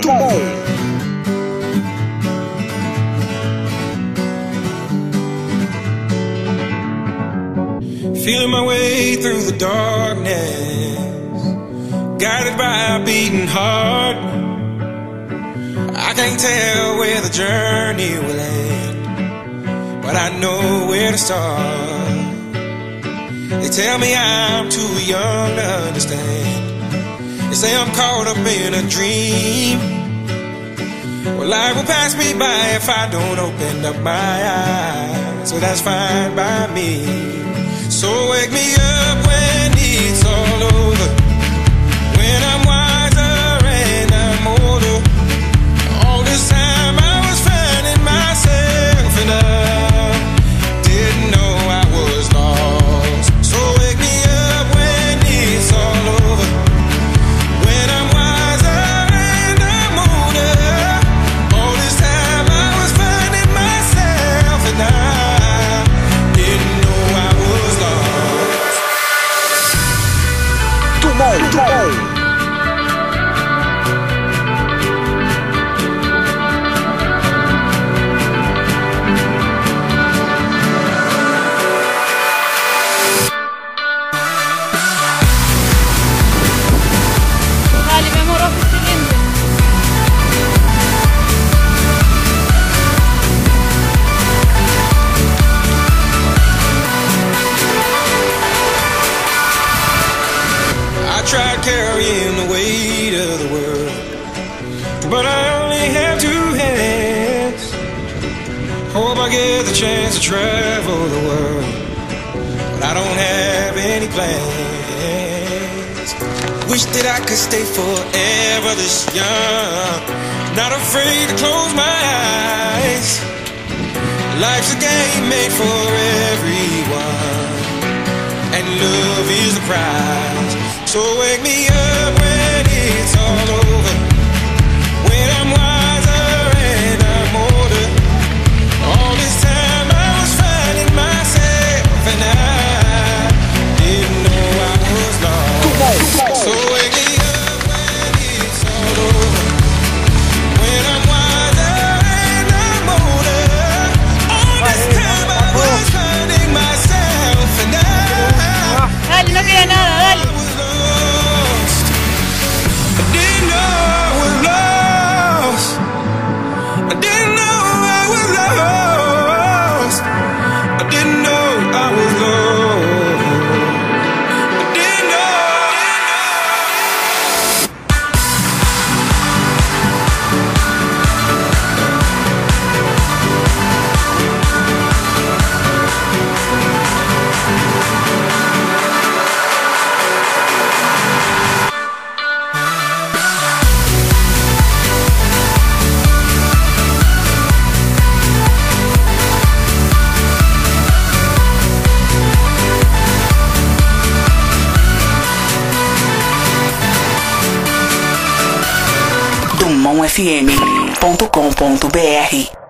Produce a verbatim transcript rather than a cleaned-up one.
Feeling my way through the darkness, guided by a beating heart. I can't tell where the journey will end, but I know where to start. They tell me I'm too young to understand. They say I'm caught up in a dream. Well, life will pass me by if I don't open up my eyes. So that's fine by me. So wake me up when it's all over, when I'm wiser and I'm older. All this time I was finding myself and I didn't know I was lost. So wake me up when it's all over, when I'm wiser and I'm older. All this time I was finding myself and I didn't know I was lost. Tomorrow, tomorrow. Tried carrying the weight of the world, but I only have two hands. Hope I get the chance to travel the world, but I don't have any plans. Wish that I could stay forever this young, not afraid to close my eyes. Life's a game made for everyone, and love is the prize. So wake me up when it's all over, when I'm wiser and I'm older. All this time I was finding myself and I didn't know I was lost. So wake me up when it's all over, when I'm wiser and I'm older. All this time I was finding myself and I Dale, no queda nada, dale. dumão f m ponto com ponto b r